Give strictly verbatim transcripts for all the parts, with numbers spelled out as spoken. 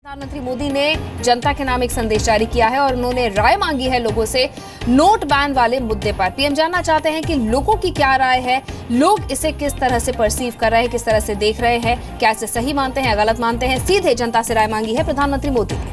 प्रधानमंत्री मोदी ने जनता के नाम एक संदेश जारी किया है और उन्होंने राय मांगी है लोगों से नोट बैन वाले मुद्दे पर। पीएम जानना चाहते हैं कि लोगों की क्या राय है, लोग इसे किस तरह से परसीव कर रहे हैं, किस तरह से देख रहे हैं, क्या इसे सही मानते हैं, गलत मानते हैं। सीधे जनता से राय मांगी है प्रधानमंत्री मोदी ने।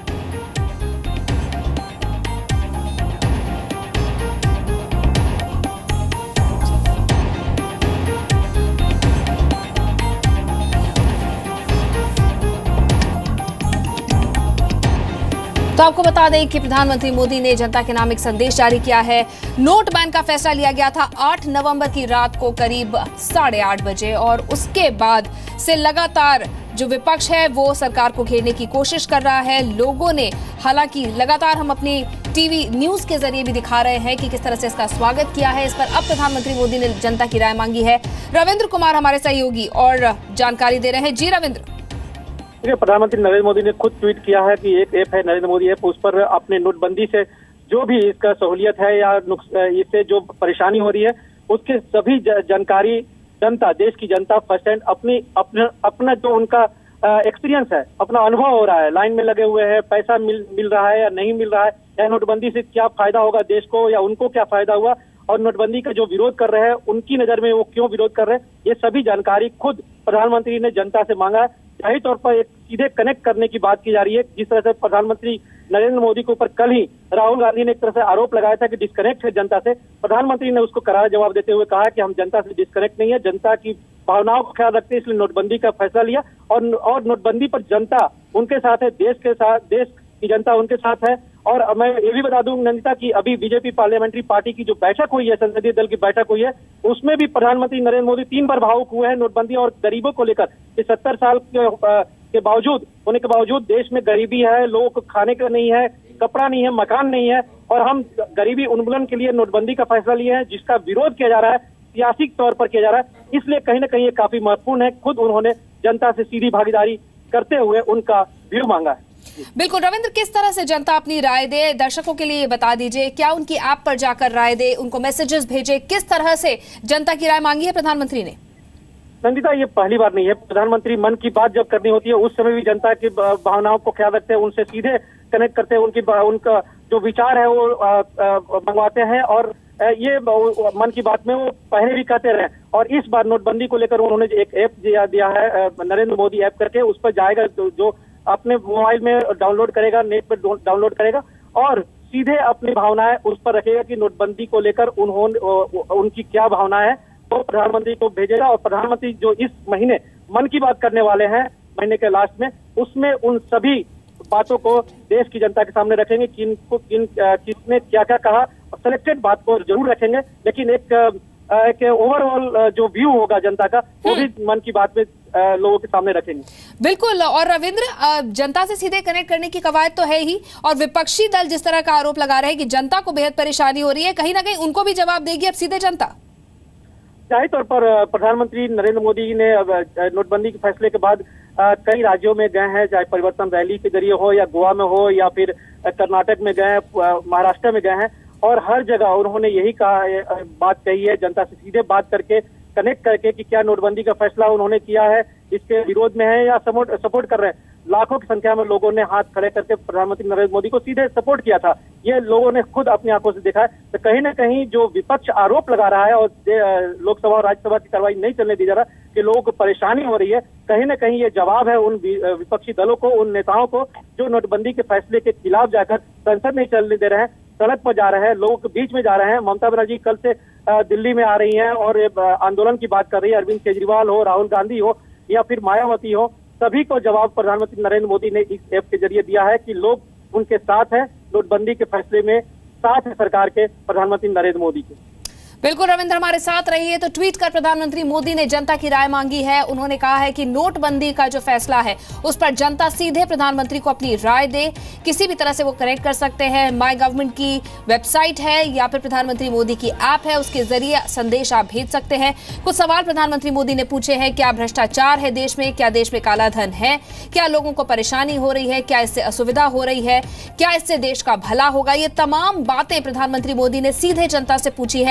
तो आपको बता दें कि प्रधानमंत्री मोदी ने जनता के नाम एक संदेश जारी किया है। नोट बैन का फैसला लिया गया था आठ नवंबर की रात को करीब साढ़े आठ बजे और उसके बाद से लगातार जो विपक्ष है वो सरकार को घेरने की कोशिश कर रहा है। लोगों ने हालांकि लगातार हम अपनी टीवी न्यूज के जरिए भी दिखा रहे हैं कि किस तरह से इसका स्वागत किया है। इस पर अब प्रधानमंत्री मोदी ने जनता की राय मांगी है। रविंद्र कुमार हमारे सहयोगी और जानकारी दे रहे हैं। जी रविंद्र। प्रधानमंत्री नरेंद्र मोदी ने खुद ट्वीट किया है कि एक ऐप है नरेंद्र मोदी ऐप, उस पर अपने नोटबंदी से जो भी इसका सहूलियत है या इससे जो परेशानी हो रही है उसके सभी जानकारी जनता, देश की जनता फर्स्ट हैंड अपनी अपना अपना जो उनका एक्सपीरियंस है, अपना अनुभव हो रहा है, लाइन में लगे हुए हैं, पैसा मिल मिल रहा है या नहीं मिल रहा है, या नोटबंदी से क्या फायदा होगा देश को या उनको क्या फायदा हुआ, और नोटबंदी का जो विरोध कर रहे हैं उनकी नजर में वो क्यों विरोध कर रहे हैं, ये सभी जानकारी खुद प्रधानमंत्री ने जनता से मांगा है। जाहिर तौर पर एक सीधे कनेक्ट करने की बात की जा रही है। जिस तरह से प्रधानमंत्री नरेंद्र मोदी के ऊपर कल ही राहुल गांधी ने एक तरह से आरोप लगाया था कि डिस्कनेक्ट है जनता से, प्रधानमंत्री ने उसको करारा जवाब देते हुए कहा कि हम जनता से डिस्कनेक्ट नहीं है, जनता की भावनाओं का ख्याल रखते हैं, इसलिए नोटबंदी का फैसला लिया। और और नोटबंदी पर जनता उनके साथ है, देश के साथ, देश की जनता उनके साथ है। और मैं ये भी बता दूं नंदिता की अभी बीजेपी पार्लियामेंट्री पार्टी की जो बैठक हुई है, संसदीय दल की बैठक हुई है, उसमें भी प्रधानमंत्री नरेंद्र मोदी तीन बार भावुक हुए हैं नोटबंदी और गरीबों को लेकर कि सत्तर साल के, के बावजूद होने के बावजूद देश में गरीबी है, लोगों को खाने का नहीं है, कपड़ा नहीं है, मकान नहीं है, और हम गरीबी उन्मूलन के लिए नोटबंदी का फैसला लिए हैं जिसका विरोध किया जा रहा है, सियासी तौर पर किया जा रहा है। इसलिए कहीं ना कहीं ये काफी महत्वपूर्ण है। खुद उन्होंने जनता से सीधी भागीदारी करते हुए उनका व्यू मांगा है। बिल्कुल रविंद्र, किस तरह से जनता अपनी राय दे, दर्शकों के लिए ये बता दीजिए, क्या उनकी ऐप पर जाकर राय दे, उनको मैसेजेस भेजे, किस तरह से जनता की राय मांगी है प्रधानमंत्री ने? नंदिता, ये पहली बार नहीं है। प्रधानमंत्री मन की बात जब करनी होती है उस समय भी जनता की भावनाओं को ख्याल रखते हैं, उनसे सीधे कनेक्ट करते हैं, उनकी उनका जो विचार है वो मंगवाते हैं। और ये मन की बात में वो पहले भी कहते रहे और इस बार नोटबंदी को लेकर उन्होंने एक ऐप दिया दिया है नरेंद्र मोदी ऐप करके, उस पर जाएगा, जो अपने मोबाइल में डाउनलोड करेगा, नेट पर डाउनलोड करेगा और सीधे अपनी भावनाएं उस पर रखेगा कि नोटबंदी को लेकर उन्होंने उनकी क्या भावना है वो तो प्रधानमंत्री को भेजेगा। और प्रधानमंत्री जो इस महीने मन की बात करने वाले हैं महीने के लास्ट में, उसमें उन सभी बातों को देश की जनता के सामने रखेंगे, किन को किन किसने क्या क्या कहा, सिलेक्टेड बात को जरूर रखेंगे, लेकिन एक एक ओवरऑल जो व्यू होगा जनता का वो भी मन की बात में लोगों के सामने रखेंगे। बिल्कुल। और रविंद्र, जनता से सीधे कनेक्ट करने की कवायद तो है ही, और विपक्षी दल जिस तरह का आरोप लगा रहे हैं कि जनता को बेहद परेशानी हो रही है, कहीं ना कहीं उनको भी जवाब देगी अब सीधे जनता। जाहिर तौर पर प्रधानमंत्री नरेंद्र मोदी ने नोटबंदी के फैसले के बाद कई राज्यों में गए हैं, चाहे परिवर्तन रैली के जरिए हो या गोवा में हो या फिर कर्नाटक में गए, महाराष्ट्र में गए हैं, और हर जगह उन्होंने यही कहा, बात कही है, जनता से सीधे बात करके कनेक्ट करके कि क्या नोटबंदी का फैसला उन्होंने किया है इसके विरोध में है या सपोर्ट सपोर्ट कर रहे हैं। लाखों की संख्या में लोगों ने हाथ खड़े करके प्रधानमंत्री नरेंद्र मोदी को सीधे सपोर्ट किया था, ये लोगों ने खुद अपनी आंखों से देखा है। तो कहीं ना कहीं जो विपक्ष आरोप लगा रहा है और लोकसभा और राज्यसभा की कार्रवाई नहीं चलने दी जा रहा कि लोगों को परेशानी हो रही है, कहीं ना कहीं ये जवाब है उन विपक्षी दलों को, उन नेताओं को जो नोटबंदी के फैसले के खिलाफ जाकर संसद नहीं चलने दे रहे हैं, सड़क पर जा रहे हैं, लोगों के बीच में जा रहे हैं। ममता बनर्जी कल से दिल्ली में आ रही हैं और आंदोलन की बात कर रही है। अरविंद केजरीवाल हो, राहुल गांधी हो या फिर मायावती हो, सभी को जवाब प्रधानमंत्री नरेंद्र मोदी ने इस ऐप के जरिए दिया है कि लोग उनके साथ हैं, नोटबंदी के फैसले में साथ है सरकार के, प्रधानमंत्री नरेंद्र मोदी के। बिल्कुल रविंद्र, हमारे साथ रहिए। तो ट्वीट कर प्रधानमंत्री मोदी ने जनता की राय मांगी है। उन्होंने कहा है कि नोटबंदी का जो फैसला है उस पर जनता सीधे प्रधानमंत्री को अपनी राय दे, किसी भी तरह से वो कनेक्ट कर सकते हैं। माय गवर्नमेंट की वेबसाइट है या फिर प्रधानमंत्री मोदी की ऐप है, उसके जरिए संदेश आप भेज सकते हैं। कुछ सवाल प्रधानमंत्री मोदी ने पूछे हैं, क्या भ्रष्टाचार है देश में, क्या देश में काला धन है, क्या लोगों को परेशानी हो रही है, क्या इससे असुविधा हो रही है, क्या इससे देश का भला होगा। ये तमाम बातें प्रधानमंत्री मोदी ने सीधे जनता से पूछी है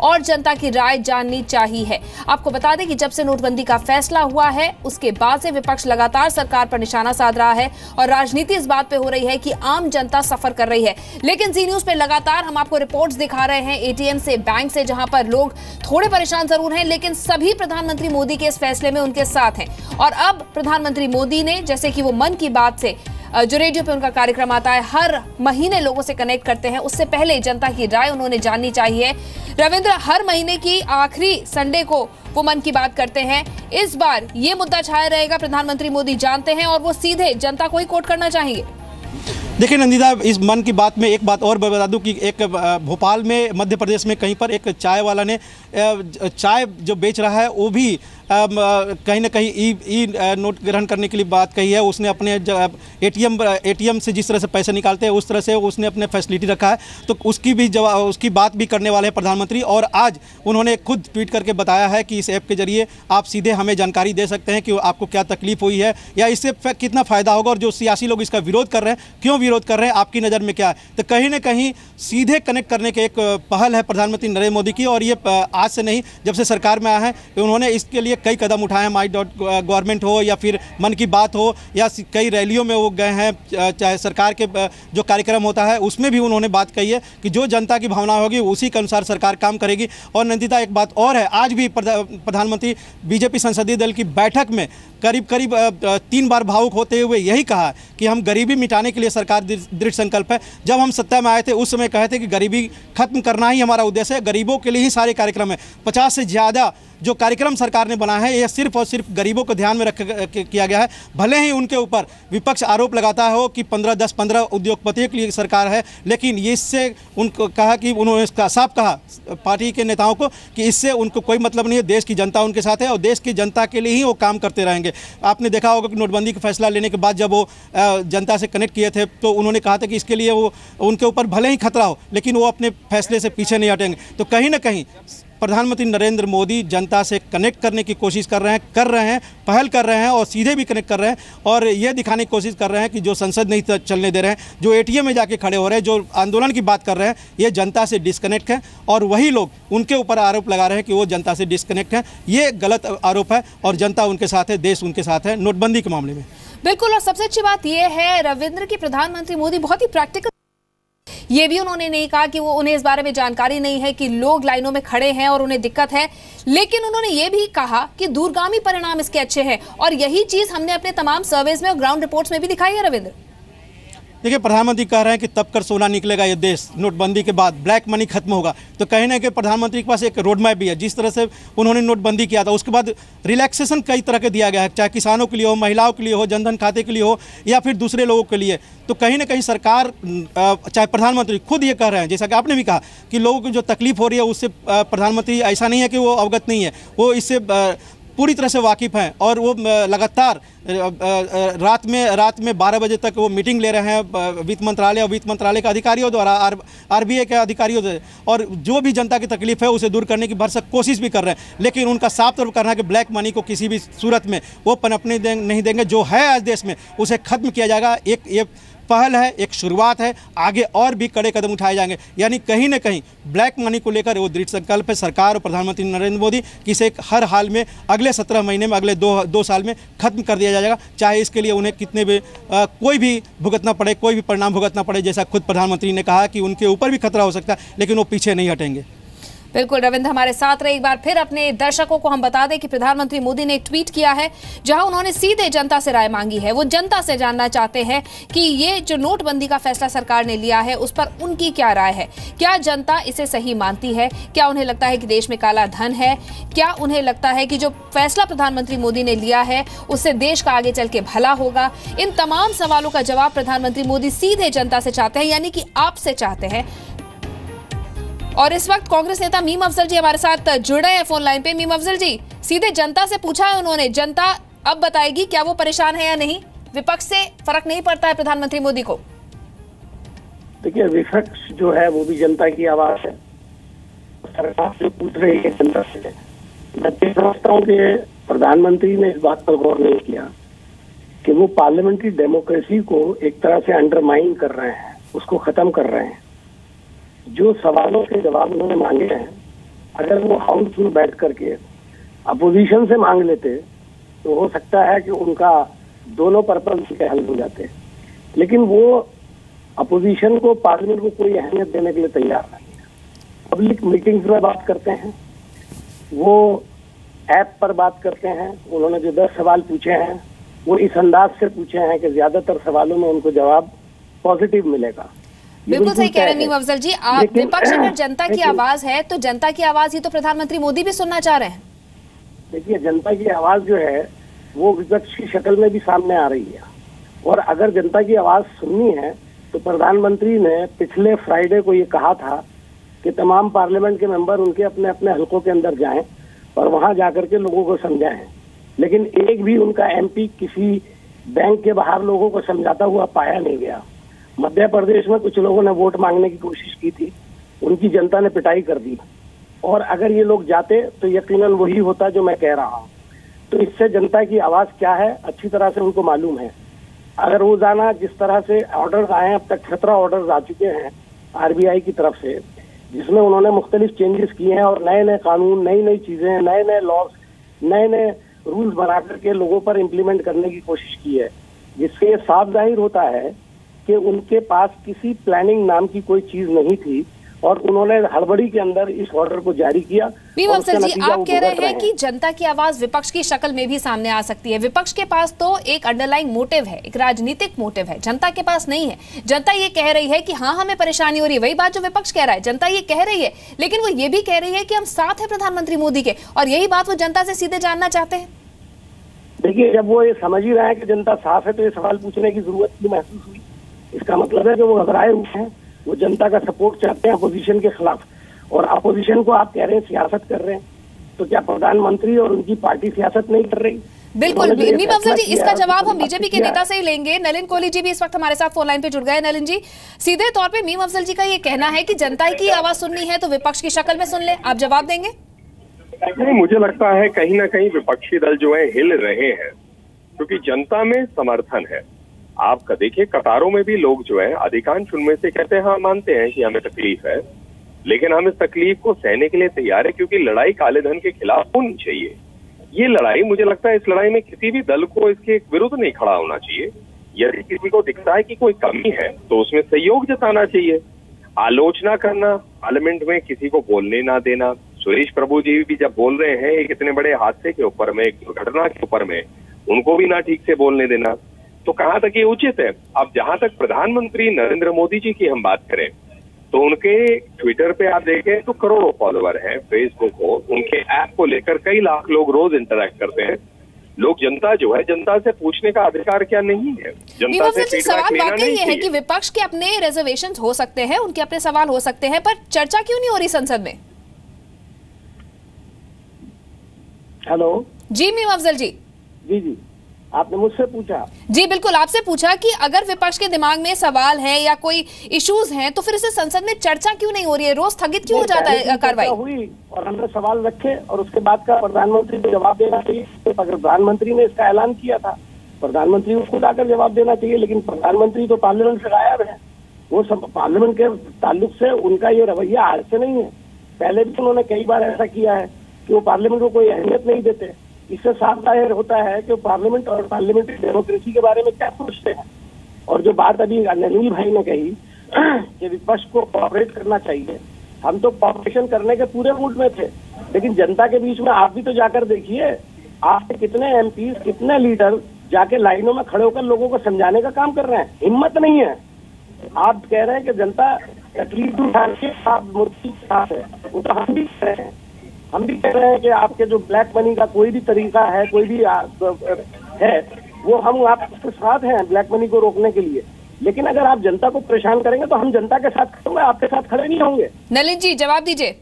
और जनता की राय जाननी चाहिए है। आपको बता दें कि जब से नोटबंदी का फैसला हुआ है उसके बाद से विपक्ष लगातार सरकार पर निशाना साध रहा है और राजनीति इस बात पे हो रही है कि आम जनता सफर कर रही है। लेकिन जी न्यूज पे लगातार हम आपको रिपोर्ट्स दिखा रहे हैं एटीएम से, बैंक से, जहां पर लोग थोड़े परेशान जरूर हैं लेकिन सभी प्रधानमंत्री मोदी के इस फैसले में उनके साथ हैं। और अब प्रधानमंत्री मोदी ने, जैसे कि वो मन की बात से जो रेडियो पे उनका कार्यक्रम आता है, हर महीने लोगों से कनेक्ट करते हैं, उससे पहले जनता की राय उन्होंने जाननी चाहिए। रविंद्र, हर महीने की आखिरी संडे को वो मन की बात करते हैं। इस बार ये मुद्दा छाया रहेगा, प्रधानमंत्री मोदी जानते हैं और वो सीधे जनता को ही कोट करना चाहेंगे। देखिए नंदिता, इस मन की बात में एक बात और बता दूं कि एक भोपाल में, मध्य प्रदेश में कहीं पर एक चाय वाला ने चाय जो बेच रहा है वो भी कहीं ना कहीं ई ई नोट ग्रहण करने के लिए बात कही है। उसने अपने एटीएम एटीएम से जिस तरह से पैसे निकालते हैं उस तरह से उसने अपने फैसिलिटी रखा है, तो उसकी भी जवाब उसकी बात भी करने वाले हैं प्रधानमंत्री। और आज उन्होंने खुद ट्वीट करके बताया है कि इस ऐप के जरिए आप सीधे हमें जानकारी दे सकते हैं कि आपको क्या तकलीफ हुई है या इससे कितना फ़ायदा होगा, और जो सियासी लोग इसका विरोध कर रहे हैं क्यों विरोध कर रहे हैं, आपकी नज़र में क्या है। तो कहीं ना कहीं सीधे कनेक्ट करने के एक पहल है प्रधानमंत्री नरेंद्र मोदी की, और ये आज से नहीं, जब से सरकार में आया है उन्होंने इसके लिए कई कदम उठाए हैं। माई डॉट गवर्नमेंट हो या फिर मन की बात हो या कई रैलियों में वो गए हैं, चाहे सरकार के जो कार्यक्रम होता है उसमें भी उन्होंने बात कही है कि जो जनता की भावना होगी उसी के अनुसार सरकार काम करेगी। और नंदिता, एक बात और है, आज भी प्रधानमंत्री बीजेपी संसदीय दल की बैठक में करीब करीब तीन बार भावुक होते हुए यही कहा कि हम गरीबी मिटाने के लिए सरकार दृढ़ संकल्प है। जब हम सत्ता में आए थे उस समय कहे थे कि गरीबी खत्म करना ही हमारा उद्देश्य है, गरीबों के लिए ही सारे कार्यक्रम है। पचास से ज़्यादा जो कार्यक्रम सरकार ने बनाया है ये सिर्फ और सिर्फ गरीबों को ध्यान में रख किया गया है। भले ही उनके ऊपर विपक्ष आरोप लगाता हो कि पंद्रह दस पंद्रह उद्योगपतियों के लिए सरकार है, लेकिन इससे उनको कहा कि उन्होंने साफ कहा पार्टी के नेताओं को कि इससे उनको कोई मतलब नहीं है, देश की जनता उनके साथ है और देश की जनता के लिए ही वो काम करते रहेंगे। आपने देखा होगा कि नोटबंदी का फैसला लेने के बाद जब वो जनता से कनेक्ट किए थे तो उन्होंने कहा था कि इसके लिए वो उनके ऊपर भले ही खतरा हो लेकिन वो अपने फैसले से पीछे नहीं हटेंगे। तो कहीं ना कहीं प्रधानमंत्री नरेंद्र मोदी जनता से कनेक्ट करने की कोशिश कर रहे हैं कर रहे हैं पहल कर रहे हैं और सीधे भी कनेक्ट कर रहे हैं और ये दिखाने की कोशिश कर रहे हैं कि जो संसद नहीं चलने दे रहे हैं, जो एटीएम में जाके खड़े हो रहे हैं, जो आंदोलन की बात कर रहे हैं, ये जनता से डिस्कनेक्ट है और वही लोग उनके ऊपर आरोप लगा रहे हैं कि वो जनता से डिस्कनेक्ट हैं। ये गलत आरोप है और जनता उनके साथ है, देश उनके साथ है नोटबंदी के मामले में। बिल्कुल, और सबसे अच्छी बात यह है रविंद्र की प्रधानमंत्री मोदी बहुत ही प्रैक्टिकल, ये भी उन्होंने नहीं कहा कि वो उन्हें इस बारे में जानकारी नहीं है कि लोग लाइनों में खड़े हैं और उन्हें दिक्कत है, लेकिन उन्होंने ये भी कहा कि दूरगामी परिणाम इसके अच्छे हैं और यही चीज हमने अपने तमाम सर्वेज में और ग्राउंड रिपोर्ट्स में भी दिखाई है। रविंद्र, देखिए प्रधानमंत्री कह रहे हैं कि तब कर सोना निकलेगा ये देश, नोटबंदी के बाद ब्लैक मनी खत्म होगा। तो कहीं ना कहीं प्रधानमंत्री के पास एक रोड मैप भी है। जिस तरह से उन्होंने नोटबंदी किया था उसके बाद रिलैक्सेशन कई तरह के दिया गया है, चाहे किसानों के लिए हो, महिलाओं के लिए हो, जनधन खाते के लिए हो या फिर दूसरे लोगों के लिए। तो कहीं ना कहीं सरकार, चाहे प्रधानमंत्री खुद ये कह रहे हैं, जैसा कि आपने भी कहा कि लोगों को जो तकलीफ हो रही है उससे प्रधानमंत्री ऐसा नहीं है कि वो अवगत नहीं है, वो इससे पूरी तरह से वाकिफ़ हैं और वो लगातार रात में रात में बारह बजे तक वो मीटिंग ले रहे हैं वित्त मंत्रालय और वित्त मंत्रालय के अधिकारियों द्वारा, आर आरबीआई के अधिकारियों द्वारा, और जो भी जनता की तकलीफ है उसे दूर करने की भरसक कोशिश भी कर रहे हैं। लेकिन उनका साफ तौर पर कहना है कि ब्लैक मनी को किसी भी सूरत में वो पनपने नहीं देंगे, जो है आज देश में उसे खत्म किया जाएगा। एक ये पहल है, एक शुरुआत है, आगे और भी कड़े कदम उठाए जाएंगे। यानी कहीं ना कहीं ब्लैक मनी को लेकर वो दृढ़ संकल्प है सरकार और प्रधानमंत्री नरेंद्र मोदी कि इसे हर हाल में अगले सत्रह महीने में, अगले दो दो साल में खत्म कर दिया जाएगा, चाहे इसके लिए उन्हें कितने भी आ, कोई भी भुगतना पड़े, कोई भी परिणाम भुगतना पड़े। जैसा खुद प्रधानमंत्री ने कहा कि उनके ऊपर भी खतरा हो सकता है लेकिन वो पीछे नहीं हटेंगे। बिल्कुल रविंद्र हमारे साथ रहे। एक बार फिर अपने दर्शकों को हम बता दें कि प्रधानमंत्री मोदी ने एक ट्वीट किया है जहां उन्होंने सीधे जनता से राय मांगी है। वो जनता से जानना चाहते हैं कि ये जो नोटबंदी का फैसला सरकार ने लिया है उस पर उनकी क्या राय है। क्या जनता इसे सही मानती है? क्या उन्हें लगता है कि देश में काला धन है? क्या उन्हें लगता है कि जो फैसला प्रधानमंत्री मोदी ने लिया है उससे देश का आगे चल के भला होगा? इन तमाम सवालों का जवाब प्रधानमंत्री मोदी सीधे जनता से चाहते हैं, यानी कि आपसे चाहते हैं। और इस वक्त कांग्रेस नेता मीम अफजल जी हमारे साथ जुड़े हैं फोन लाइन पे। मीम अफजल जी, सीधे जनता से पूछा है उन्होंने, जनता अब बताएगी क्या वो परेशान है या नहीं? विपक्ष से फर्क नहीं पड़ता है प्रधानमंत्री मोदी को? देखिए, विपक्ष जो है वो भी जनता की आवाज है, सरकार से पूछ रही है जनता से। मैं समझता हूँ कि प्रधानमंत्री ने इस बात पर गौर नहीं किया कि वो पार्लियामेंट्री डेमोक्रेसी को एक तरह से अंडरमाइन कर रहे हैं, उसको खत्म कर रहे हैं। जो सवालों के जवाब उन्होंने मांगे हैं अगर वो हाउस में बैठ करके अपोजिशन से मांग लेते तो हो सकता है कि उनका दोनों पर्पज के हल हो जाते, लेकिन वो अपोजिशन को पार्लियामेंट को कोई अहमियत देने के लिए तैयार नहीं है। पब्लिक मीटिंग्स में बात करते हैं, वो ऐप पर बात करते हैं। उन्होंने जो दस सवाल पूछे हैं वो इस अंदाज से पूछे हैं कि ज्यादातर सवालों में उनको जवाब पॉजिटिव मिलेगा। बिल्कुल सही कह रहे हैं मीम अफजल जी। आप विपक्ष अगर जनता की आवाज है तो जनता की आवाज ही तो प्रधानमंत्री मोदी भी सुनना चाह रहे हैं। देखिए, जनता की आवाज जो है वो विपक्ष की शक्ल में भी सामने आ रही है, और अगर जनता की आवाज सुननी है तो प्रधानमंत्री ने पिछले फ्राइडे को ये कहा था कि तमाम पार्लियामेंट के मेंबर उनके अपने अपने हलकों के अंदर जाएं और वहां जाकर के लोगों को समझाएं, लेकिन एक भी उनका एमपी किसी बैंक के बाहर लोगों को समझाता हुआ पाया नहीं गया। मध्य प्रदेश में कुछ लोगों ने वोट मांगने की कोशिश की थी, उनकी जनता ने पिटाई कर दी, और अगर ये लोग जाते तो यकीनन वही होता जो मैं कह रहा हूँ। तो इससे जनता की आवाज क्या है अच्छी तरह से उनको मालूम है। अगर रोजाना जिस तरह से ऑर्डर्स आए, अब तक सत्रह ऑर्डर्स आ चुके हैं आरबीआई की तरफ से, जिसमें उन्होंने मुख्तलिफ चेंजेस किए हैं और नए नए कानून, नई नई चीजें, नए नए लॉज, नए नए रूल्स बना करके लोगों पर इम्प्लीमेंट करने की कोशिश की है, जिससे ये साफ जाहिर होता है कि उनके पास किसी प्लानिंग नाम की कोई चीज नहीं थी और उन्होंने हड़बड़ी के अंदर इस ऑर्डर को जारी किया। मीम अफजल जी, आप कह रहे हैं कि जनता की आवाज विपक्ष की शक्ल में भी सामने आ सकती है। विपक्ष के पास तो एक अंडरलाइंग मोटिव है, एक राजनीतिक मोटिव है, जनता के पास नहीं है। जनता ये कह रही है कि हाँ हमें परेशानी हो रही है, वही बात जो विपक्ष कह रहा है, जनता ये कह रही है, लेकिन वो ये भी कह रही है कि हम साथ हैं प्रधानमंत्री मोदी के, और यही बात वो जनता से सीधे जानना चाहते हैं। देखिए, जब वो ये समझ ही रहा है कि जनता साफ है तो ये सवाल पूछने की जरूरत की महसूस हुई। इसका मतलब है कि वो घबराए हुए हैं, वो जनता का सपोर्ट चाहते हैं अपोजिशन के खिलाफ, और अपोजिशन को आप कह रहे हैं सियासत कर रहे हैं, तो क्या प्रधानमंत्री और उनकी पार्टी सियासत नहीं कर रही? बिल्कुल मीम अफजल जी, इसका जवाब हम बीजेपी के नेता से ही लेंगे। नलिन कोहली जी भी इस वक्त हमारे साथ फोन लाइन पे जुड़ गए। नलिन जी, सीधे तौर पे मीम अफजल जी का ये कहना है कि जनता की आवाज सुननी है तो विपक्ष की शक्ल में सुन ले, आप जवाब देंगे? नहीं, मुझे लगता है कहीं ना कहीं विपक्षी दल जो है हिल रहे हैं, क्योंकि जनता में समर्थन है। आप देखिए, कतारों में भी लोग जो है अधिकांश उनमें से कहते हैं हाँ मानते हैं कि हमें तकलीफ है, लेकिन हम इस तकलीफ को सहने के लिए तैयार है, क्योंकि लड़ाई काले धन के खिलाफ होनी चाहिए। ये लड़ाई, मुझे लगता है इस लड़ाई में किसी भी दल को इसके विरुद्ध नहीं खड़ा होना चाहिए। यदि किसी को दिखता है कि कोई कमी है तो उसमें सहयोग जताना चाहिए। आलोचना करना, पार्लियामेंट में किसी को बोलने ना देना, सुरेश प्रभु जी भी जब बोल रहे हैं एक इतने बड़े हादसे के ऊपर में, एक दुर्घटना के ऊपर में, उनको भी ना ठीक से बोलने देना, तो कहाँ तक ये उचित है? अब जहां तक प्रधानमंत्री नरेंद्र मोदी जी की हम बात करें तो उनके ट्विटर पे आप देखें तो करोड़ों फॉलोवर हैं, फेसबुक हो, उनके ऐप को लेकर कई लाख लोग रोज इंटरेक्ट करते हैं। लोग, जनता जो है, जनता से पूछने का अधिकार क्या नहीं है? जनता से फीडबैक लेना नहीं ये है कि विपक्ष के अपने रिजर्वेशन हो सकते हैं, उनके अपने सवाल हो सकते हैं, पर चर्चा क्यों नहीं हो रही संसद में? हेलो जी मीम अफजल जी। जी जी, आपने मुझसे पूछा? जी बिल्कुल, आपसे पूछा कि अगर विपक्ष के दिमाग में सवाल है या कोई इश्यूज हैं तो फिर इसे संसद में चर्चा क्यों नहीं हो रही है? रोज स्थगित क्यों हो जाता है कार्रवाई? हुई और हमने सवाल रखे और उसके बाद का प्रधानमंत्री को जवाब देना चाहिए। अगर प्रधानमंत्री ने इसका ऐलान किया था, प्रधानमंत्री को खुद आकर जवाब देना चाहिए, लेकिन प्रधानमंत्री तो पार्लियामेंट से गायब है। वो सब पार्लियामेंट के ताल्लुक से उनका ये रवैया आज से नहीं है, पहले भी उन्होंने कई बार ऐसा किया है कि वो पार्लियामेंट को कोई अहमियत नहीं देते। इससे साफ जाहिर होता है कि पार्लियामेंट और पार्लियामेंट्री डेमोक्रेसी के बारे में क्या सोचते हैं। और जो बात अभी नलिन भाई ने कही कि विपक्ष को कोऑपरेट करना चाहिए, हम तो कोऑपरेशन करने के पूरे मूड में थे, लेकिन जनता के बीच में आप भी तो जाकर देखिए, आपके कितने एमपी, कितने लीडर जाके लाइनों में खड़े होकर लोगों को समझाने का काम कर रहे हैं। हिम्मत नहीं है। आप कह रहे हैं कि जनता तकलीफ उठा के आप मोदी के साथ है, वो तो हम भी कह रहे हैं। हम भी कह रहे हैं कि आपके जो ब्लैक मनी का कोई भी तरीका है, कोई भी है, वो हम आपके साथ हैं ब्लैक मनी को रोकने के लिए। लेकिन अगर आप जनता को परेशान करेंगे तो हम जनता के साथ खड़े होंगे, आपके साथ खड़े नहीं होंगे। नलिन जी जवाब दीजिए।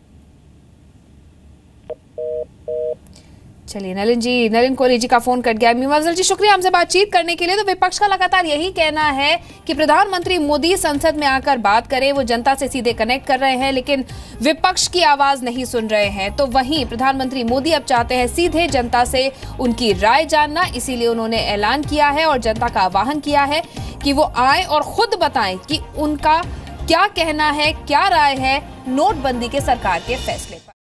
चलिए नलिन जी, नलिन कोहली जी का फोन कट गया। मीम अफजल जी शुक्रिया हमसे बातचीत करने के लिए। तो विपक्ष का लगातार यही कहना है कि प्रधानमंत्री मोदी संसद में आकर बात करें, वो जनता से सीधे कनेक्ट कर रहे हैं, लेकिन विपक्ष की आवाज नहीं सुन रहे हैं। तो वहीं प्रधानमंत्री मोदी अब चाहते हैं सीधे जनता से उनकी राय जानना, इसीलिए उन्होंने ऐलान किया है और जनता का आह्वान किया है कि वो आए और खुद बताएं कि उनका क्या कहना है, क्या राय है नोटबंदी के सरकार के फैसले पर।